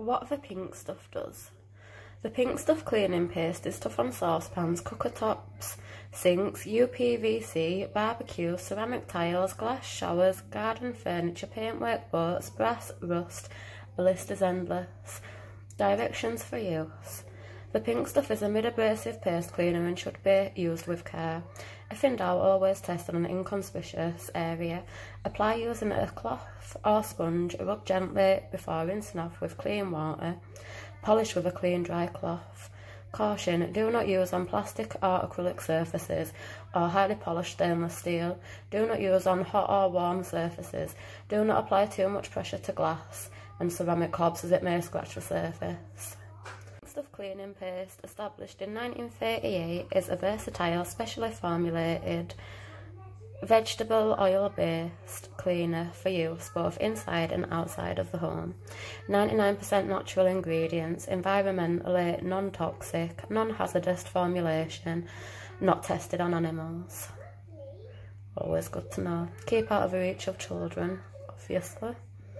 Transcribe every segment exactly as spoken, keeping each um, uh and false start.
what the pink stuff does. The pink stuff cleaning paste is tough on saucepans, cooker tops, sinks, U P V C, barbecue, ceramic tiles, glass showers, garden furniture, paintwork, boats, brass, rust. The list is endless. Directions for use. The pink stuff is a mid-abrasive paste cleaner and should be used with care. If in doubt, always test on an inconspicuous area. Apply using a cloth or sponge, rub gently before rinsing off with clean water. Polish with a clean dry cloth. Caution, do not use on plastic or acrylic surfaces or highly polished stainless steel. Do not use on hot or warm surfaces. Do not apply too much pressure to glass and ceramic hobs as it may scratch the surface. Stuff cleaning paste, established in nineteen thirty-eight, is a versatile, specially formulated vegetable oil-based cleaner for use both inside and outside of the home. ninety-nine percent natural ingredients, environmentally non-toxic, non-hazardous formulation, not tested on animals. Always good to know. Keep out of the reach of children, obviously.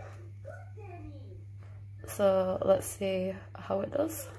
So let's see how it does.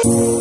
Bye.